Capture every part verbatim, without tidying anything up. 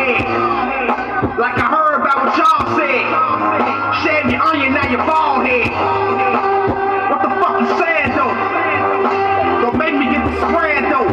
head. Like I heard about what y'all said. Shave your onion, now your bald head. What the fuck you saying though? Don't make me get the spread though.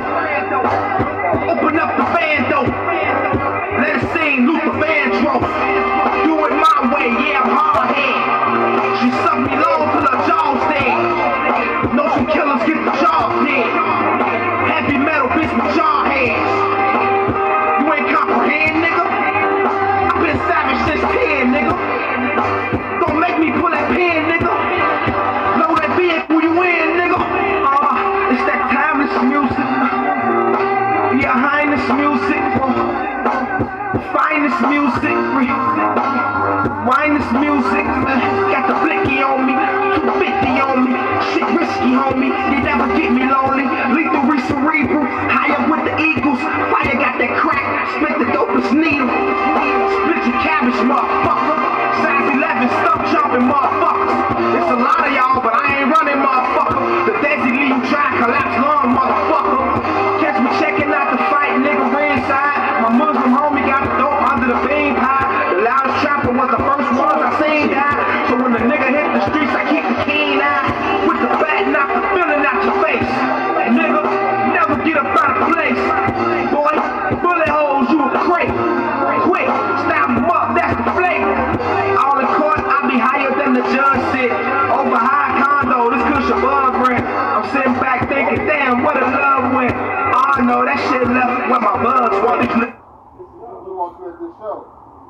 Open up the van though. Let it sing Luther Vandross. Do it my way, yeah, I'm hard head. She sucked me long till her jaw's dead. Know some killers get the jaws dead. Heavy metal bitch with jaw heads. You ain't comprehend, nigga? I've been savage since ten, nigga. Don't make me pull that pen, nigga. Know that vehicle you in, nigga. Uh, it's that timeless music. Yeah, highness music. Finest music. Finest music. Got the blicky on me. two fifty on me. Shit risky, homie. You never get me lonely. Lethal cerebral. High up with the Eagles. Fire got that crack. Split the dopest needle. Split your cabbage, motherfucker. Size eleven, stuff jumping, motherfuckers. It's a lot of y'all, but I ain't running, motherfucker. The Desi leave try collapse long, motherfucker. Catch me checking out the fight, nigga, we're inside. My Muslim homie got the dope under the bean pie. The loudest trapper was the first ones I seen die. So when the nigga hit the streets, I keep the keen eye. With the fat knock the feeling out your face. Nigga, never get up out of place. Boy, bullet holes, you a crate. Quick, stab them up, that's the flake. All in court, I be higher than the judge sit. Over high condo, this good Shabab rent. I'm sitting back thinking, damn, what a love went. Oh no, that shit left where my bugs want. We want to create this show.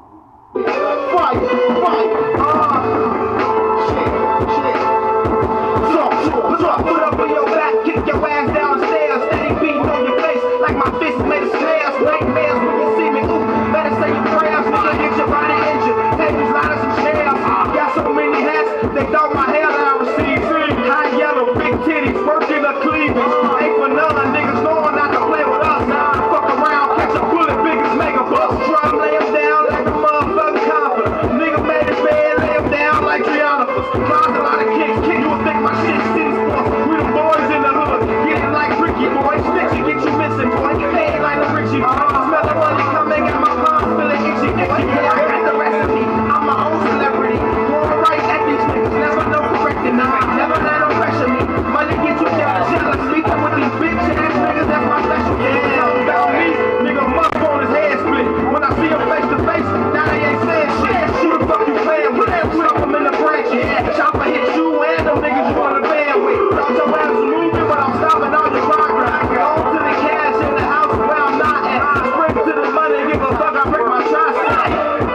Fight, fight, uh, shit, shit. Talk, talk, talk, put up on your back, kick your ass downstairs, steady beating on your face like my fist made a snares. Nightmares when you see me, ooh, better say your prayers, nigga, get your body injured. Tables, ladders, and chairs. Got so many hats, they thought my hair that I received. High yellow, big titties, working the cleavage. Ain't for none, niggas knowing not to play with us. Fuck around, catch a bullet, big as mega bus. Drum, lay him down like a motherfucking confident. Nigga made his bed, lay him down like Triana. Closet, a lot of kicks, kick you would think my shit city sports. We the boys in the hood, getting like Ricky, boy. Snitchy, get you missing, boy. Pay like the Richie. Smell the money coming out my palms, feeling itchy, itchy. Yeah, I got the recipe, I'm my own celebrity. Going right at these niggas, never no correcting them. Never let them pressure me. Money get you jealous, jealous. Speaking with these bitch ass niggas, that's my special. Yeah, about me, nigga, must on his head split. When I see him face to face, now they ain't saying shit. Who the fuck you playing with? Stop him in the branch, yeah. Chopper hit you and them niggas you wanna band with. Thought your ass was moving, but I'm stopping all your progress. On to the cash in the house where I'm not at. Spring to the money, give a fuck, I break my tricep.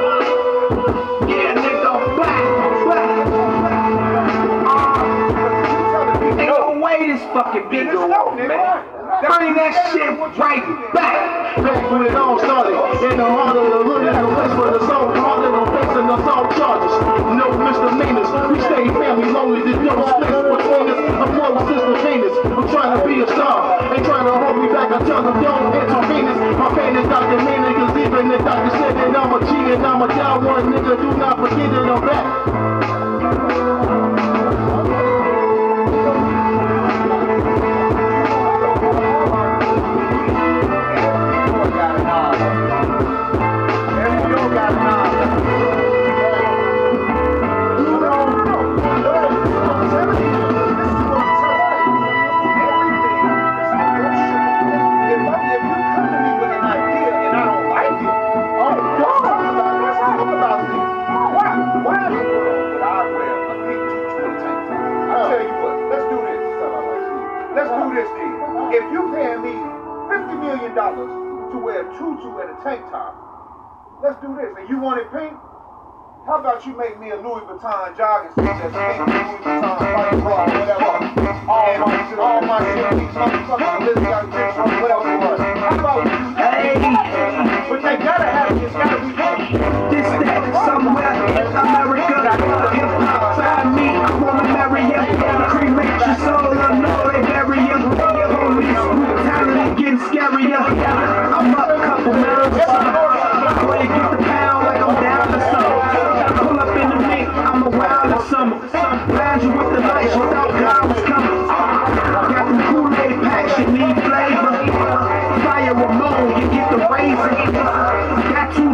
Yeah, nigga, I'm back, back. Uh, ain't no way this fucking beat go on, man. Bring that shit right back. Back when it all started, in the heart of the hood, in the west where the soul harder than facing assault charges. No misdemeanors, we stay family lonely, there's no space between us. I'm more with Sister Venus, I'm trying to be a star. Ain't trying to hold me back, I tell them don't intervene us. My pain is documented, cause even the doctor said that I'm a G and I'm a down one, nigga, do not forget that I'm back. If you paying me fifty million dollars to wear a tutu and a tank top, let's do this. And you want it pink? How about you make me a Louis Vuitton jogging suit that's pink, Louis Vuitton, fight bra, whatever. All my shit, all my shit, these motherfuckers, Lizzie got a picture of what else it was. How about we do that? Hey, but they gotta have it, it's gotta be pink. This, that, somewhere in America. Hip-hop, find me, I wanna marry ya. Cremate your soul, I know they bury ya. Police, brutality getting scarier. I'm up a couple miles or something. Boy, you get the pound like I'm down to something. Pull up in the mix, I'm a wild in summer. Blind you with the lights, you thought God was coming. Got them Kool-Aid packs, you need flavor. Fire Ramon, you get the razor. Got two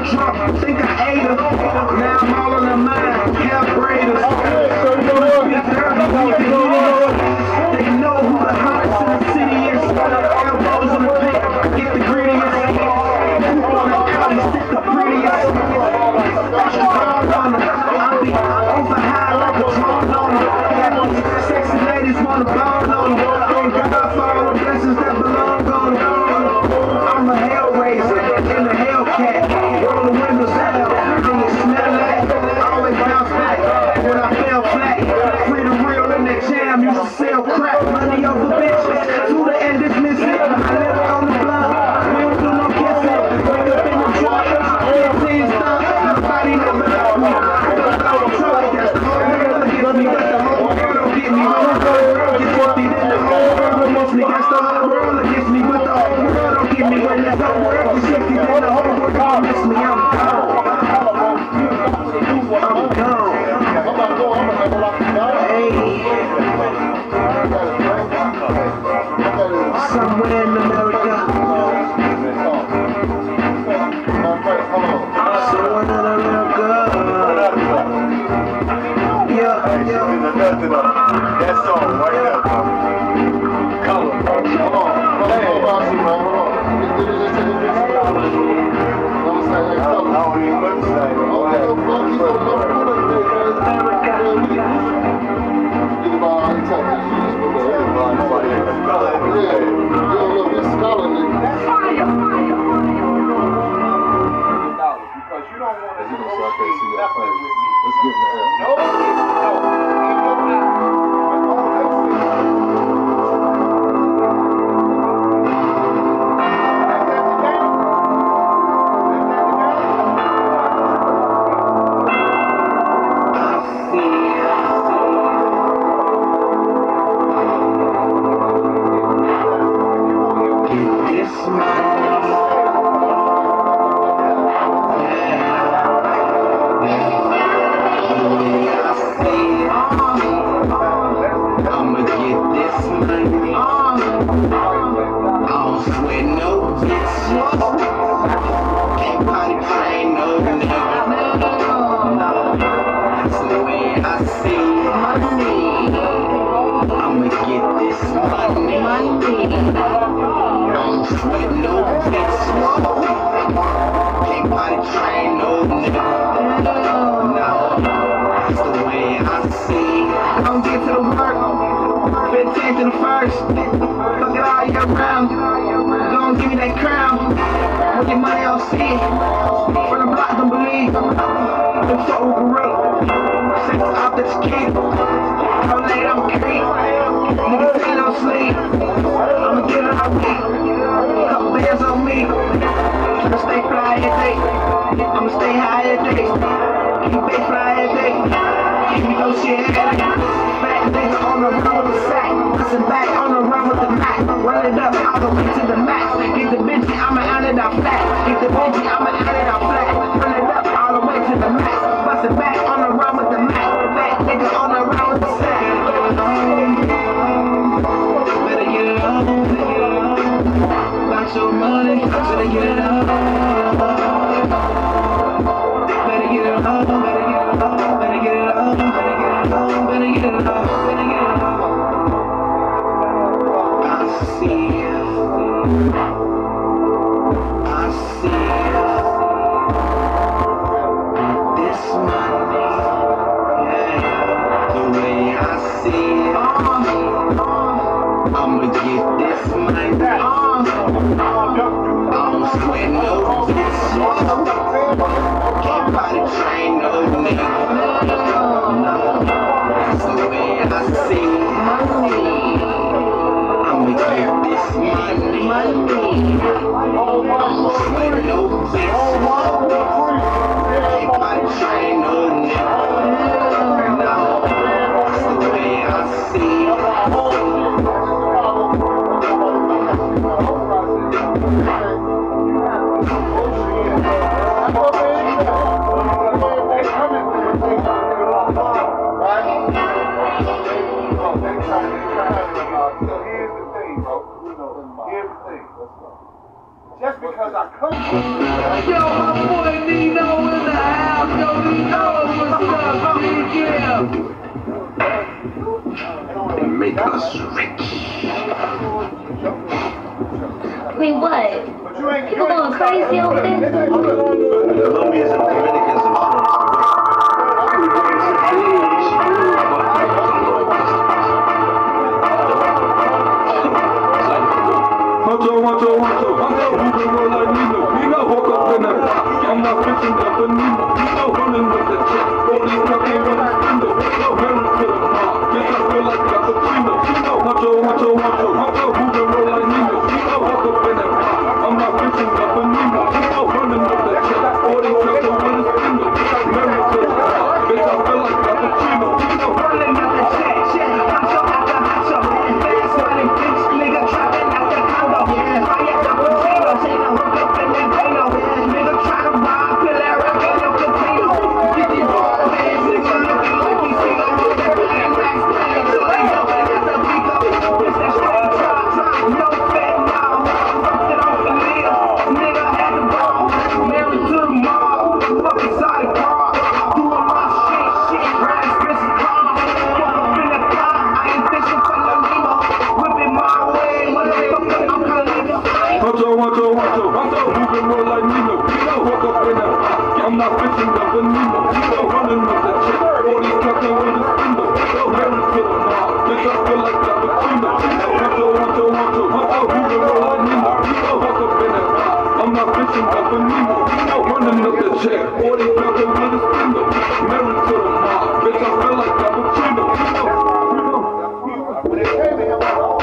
that whole world is sick, then the whole world gon' miss me. I'm gone. I'm gone. Hey. Somewhere in America. Somewhere in America. Yeah, yeah. That song right there, bro. Color. Come on. Hey. I don't even look the same. Because you don't want to do nothing with me. Let's get in the air. No, no. Just because I come from yo, my boy Nino in the house, yo, Nino, what's up, yeah? And make us rich. Wait, what? People going crazy over there? The Colombians and Dominicans and Macho, macho, macho, I'm not moving roll like Nino. Nino woke up in the rock. I'm not fixing up a Nino. Nino running with the check. Police trucking with the window. No running to the bar. Get up feel like cappuccino. Nino, macho, macho, macho, I'm not moving roll like Nino. Nino woke up in the rock. I'm not fixing up a Nino. Nino running with the check. Police trucking with the window. Married to the bar. Bitch, I feel like cappuccino. Nino Running with the check, check, macho after macho. Fast running bitch, nigga trapping out the condo. Fire cappuccino, say no. one, two, one, two. Moving more like Nino. Nino woke up in that box. I'm not fishing up a Nemo. Nino running up that check. forty clocking with the spindle. So married to the mob. Bitch, I feel like cappuccino. Nino, one, two, one, two, one, two. One, two, moving more like Nino. Nino woke up in that box. I'm not fishing up a Nemo. Nino running up that check. forty clocking with the spindle. Married to the mob. Bitch, I feel like cappuccino. Nino. When they came in here,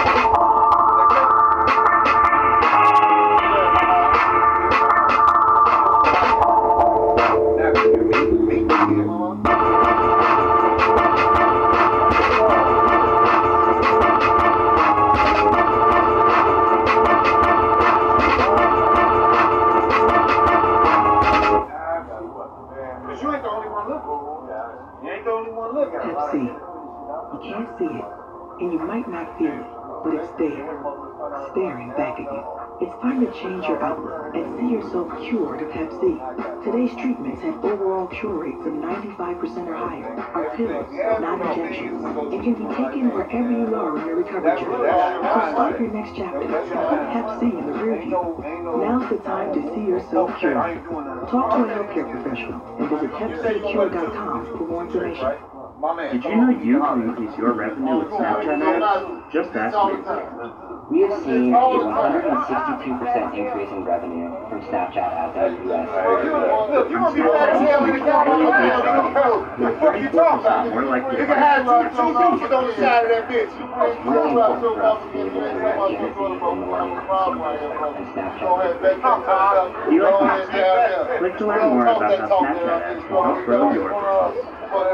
Pep C. You can't see it, and you might not feel it, but it's there, staring back at you. It's time to change your outlook and see yourself cured of Hep C. Today's treatments have overall cure rates of ninety-five percent or higher, are pills, not injections, and can be taken wherever you are in your recovery journey. So start your next chapter. Put Hep C in the rear view. Now's the time to see yourself cured. Talk to a healthcare professional and visit hep c cure dot com for more information. Did you know you can increase your revenue with Snapchat ads? Just ask me. We have seen a one hundred sixty-two percent increase in revenue from Snapchat ads out of the U S. Look, you want to be mad as hell when you come on the What the fuck you talking about? You can have two, two roofers on the side of that bitch. Really important for us to be able to direct energy from the money and Snapchat. Do you like Snapchat? Click to learn more about how Snapchat ads will help grow your business.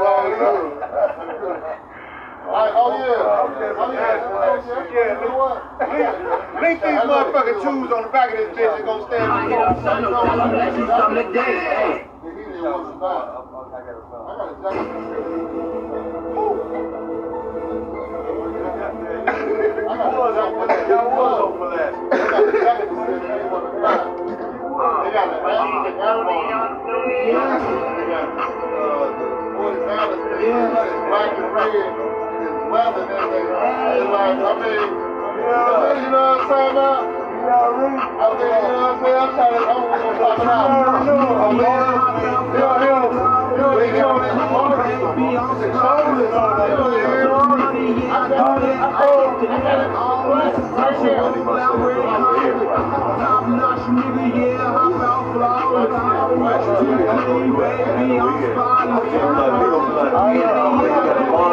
Like, oh yeah, oh yeah, yeah, you know what? Link these motherfucking shoes on the back of this bitch and go stand in the road. I know, tell him that you something today. Hey. I got a jacket. Y'all was over that. They got a jacket that says they want to buy. They got the Airborne. They got uh, the forty dollars. Black and red. Weather, it's like, I mean, you know, you know what I'm saying about? I mean, you know what I'm saying? I'm trying to, I'm gonna pop it out. I mean, you know, you know, you know, they get on this morning, it's a clothing on that, you know, I got it, I got it, I got it all right here. Top notch nigga, yeah, hop out flawless. Watch too clean, baby, I'm spotless. Oh, yeah,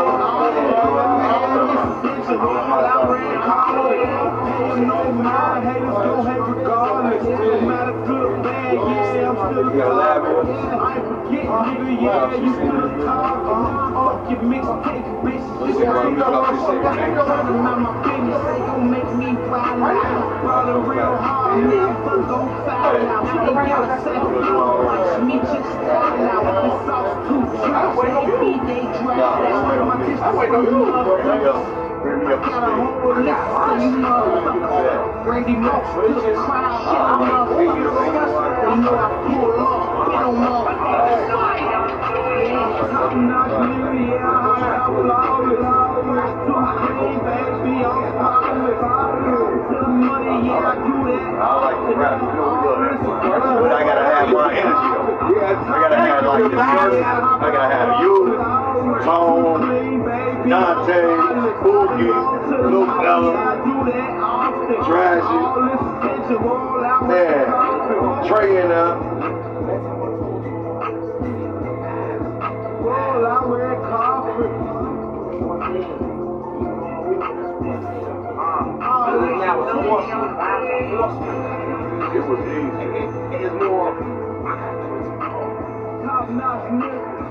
no mind, haters gon' hate regardless. No matter good or bad, yeah, I'm still a dog. I ain't forget, nigga, yeah, you still a dog. Fuck your mixtape, bitch. This is real motherfucker. Talking about my business, they gon' make me wild out. Ballin' real hard, nigga, fuck gon' foul out. They got a second, watch me just style out. It's all too dry, they beat, they drag out. My district from I got a whole list of you motherfuckers. Brandy Moss to the crowd, shit, motherfuckers. They know I pull off, they don't know. Yeah, top notch nigga, yeah, I have flawless. Too clean, baby, I'm spotless. To the money, yeah, I do that. I like to rap, you know, but I gotta have my energy though. I gotta have like the shirt, I gotta have you, Tone, Dante, Boogie, Lil Fella, Trashy, man, Trey and uh. Well, I wear coffee. It was easy. It's more top notch nigga,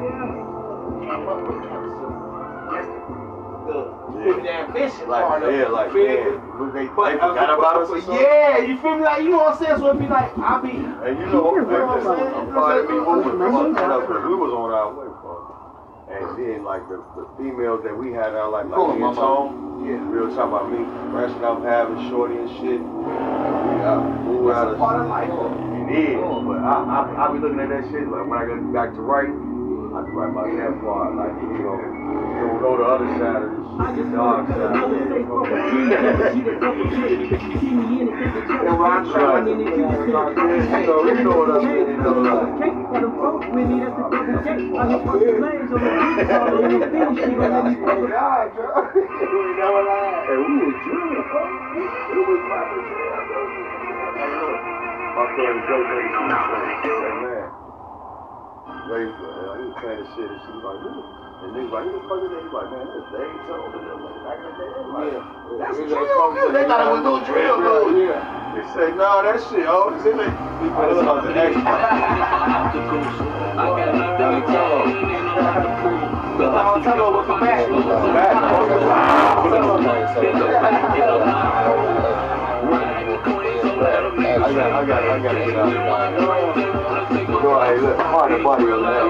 yeah. The ambition like, part of yeah, it. like, Feel yeah, me? they, they forgot about us or something. Yeah, you feel me? Like, you know what I'm saying? So it be like, I be. And you know, I'm proud of me moving because we was on our way, bro. And then, like, the, the females that we had out, like, like me and Tone, yeah, real talk about me, branching out, having shorty and shit. We uh, moved out of part of life. It is, but I, I, I be looking at that shit, like, when I get back to writing, I can write about that part, like, you know, you don't go to the other side of this shit, the dark side. Yo, I'm trying to you know, you know what I mean, you know, like. Hey, we was drilling, bro. We was popping jam, bro. My cousin Joe J C said, man, Ray, uh, he was playing the shit and she was like, dude. And niggas like, who the fuck is that? He's like, man, that's Dave Told. And they're like, back in the day, they like, yeah. That's drill, dude. They thought it was no drill, dude. Yeah. He said, no, that shit, oh, it's in it. He put it on the next one. Donatello was the back. I got, I got, I got to get out. Go ahead, look, hard to body on that.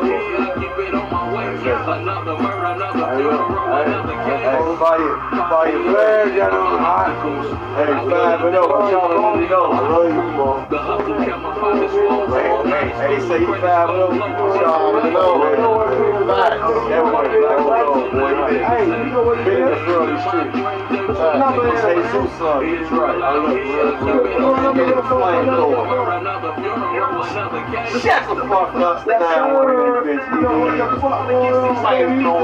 Hey, fire, fire, flares, y'all know hot. Hey, five and up, I'm trying to let me know. I love you, bro. Hey, hey, say you five and up, I'm trying to know. Everybody, black and boy. Hey, you know what it is? Been in the street. It's Jesus' son. He's right. I love you. Flame Lord. Shut the fuck up. Now, bitch. You know what the fuck? Flame Lord.